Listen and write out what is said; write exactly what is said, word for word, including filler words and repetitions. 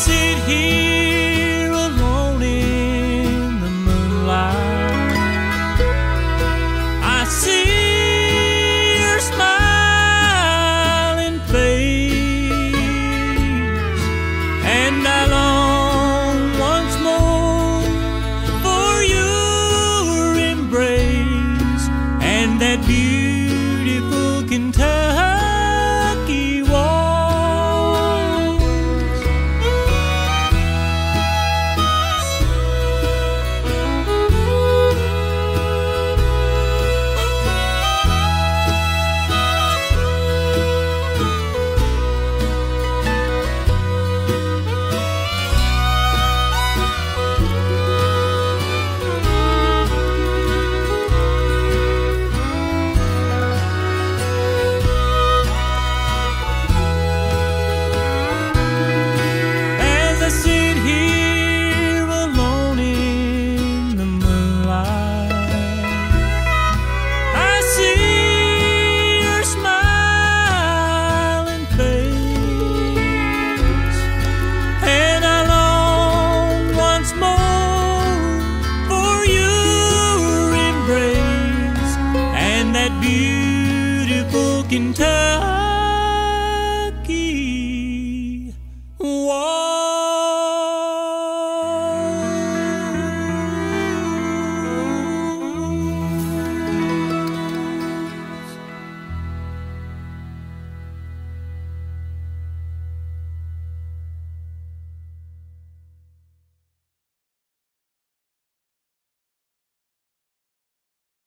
sit here alone in the moonlight, I see your smiling face, and I long once more for your embrace and that beautiful Kentucky waltz. As I sit here alone in the moonlight, I see your smiling face, and I long once more for your embrace and that beautiful Kentucky